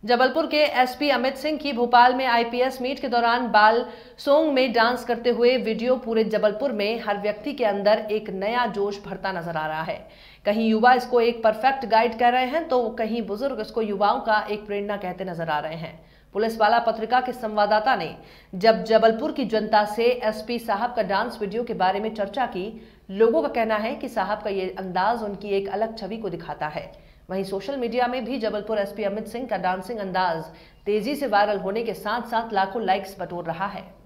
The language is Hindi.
जबलपुर के एसपी अमित सिंह की भोपाल में आईपीएस मीट के दौरान बाल सोंग में डांस करते हुए वीडियो पूरे जबलपुर में हर व्यक्ति के अंदर एक नया जोश भरता नजर आ रहा है। कहीं युवा इसको एक परफेक्ट गाइड कह रहे हैं तो कहीं बुजुर्ग इसको युवाओं का एक प्रेरणा कहते नजर आ रहे हैं। पुलिस वाला पत्रिका के संवाददाता ने जब जबलपुर की जनता से एसपी साहब का डांस वीडियो के बारे में चर्चा की, लोगों का कहना है कि साहब का ये अंदाज उनकी एक अलग छवि को दिखाता है। वहीं सोशल मीडिया में भी जबलपुर एसपी अमित सिंह का डांसिंग अंदाज तेजी से वायरल होने के साथ साथ लाखों लाइक्स बटोर रहा है।